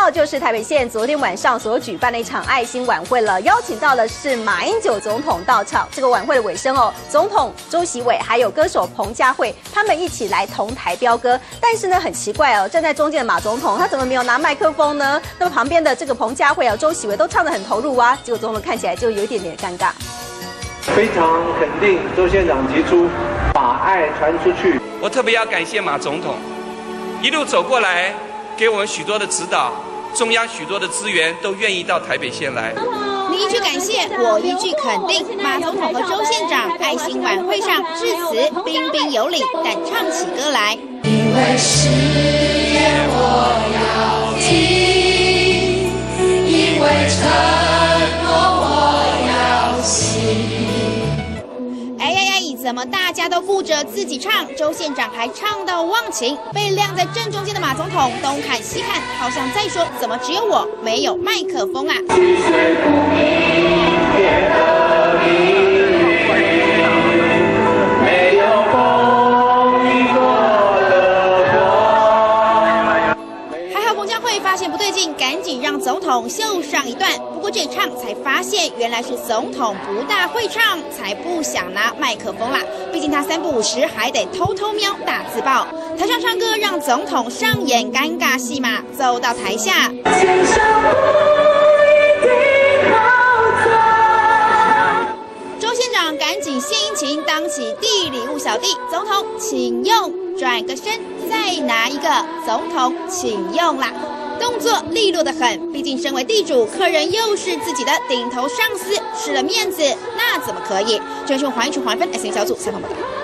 到就是台北县昨天晚上所举办的一场爱心晚会了，邀请到的是马英九总统到场。这个晚会的尾声哦，总统周习伟还有歌手彭佳慧他们一起来同台飙歌。但是呢，很奇怪哦，站在中间的马总统他怎么没有拿麦克风呢？那么旁边的这个彭佳慧啊、周习伟都唱得很投入啊，结果总统看起来就有一点点尴尬。 非常肯定周县长提出把爱传出去。 我特别要感谢马总统，一路走过来给我们许多的指导，中央许多的资源都愿意到台北县来。 你一句感谢，我一句肯定。马总统和周县长爱心晚会上致辞彬彬有礼，但唱起歌来。 因为誓言我要听，因为承诺我要信。 怎么大家都顾着自己唱，周县长还唱到忘情？被晾在正中间的马总统东看西看，好像在说：怎么只有我没有麦克风啊？发现不对劲，赶紧让总统秀上一段。不过这一唱才发现，原来是总统不大会唱，才不想拿麦克风啦。毕竟他3不5时还得偷偷瞄打字报。台上唱歌让总统上演尴尬戏码，走到台下。周县长赶紧献殷勤，当起递礼物小弟，总统请用，转个身再拿一个，总统请用啦。动作利落得很，毕竟身为地主，客人又是自己的顶头上司，失了面子那怎么可以？这是华语环分 SN 小组采访报道。